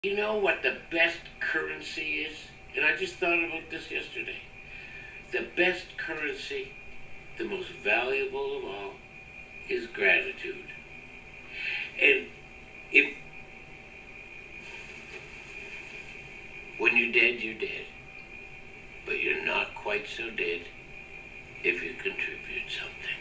You know what the best currency is? And I just thought about this yesterday. The best currency, the most valuable of all, is gratitude. And if when you're dead, you're dead. But you're not quite so dead if you contribute something.